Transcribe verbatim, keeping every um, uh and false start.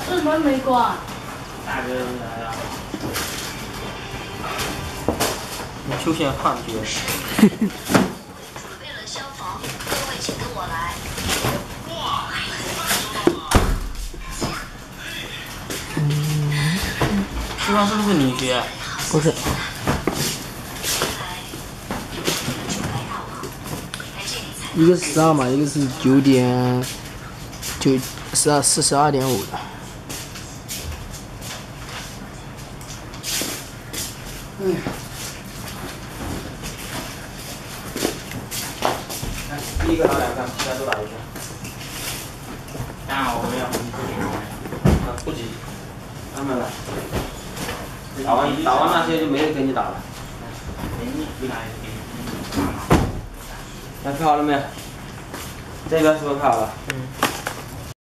是门没关。 大哥来了。 你出现幻觉。 准备了消防，各位请跟我来。 对方是不是女婿？ 不是。一个是十二嘛，一个是九点九十二四十二点五的。 嗯。第一个打两个，其他都打一个。 刚好我要啊，不急，慢慢来。打完打完那些就没人跟你打了。那票好了没有？这边是不是票好了？嗯。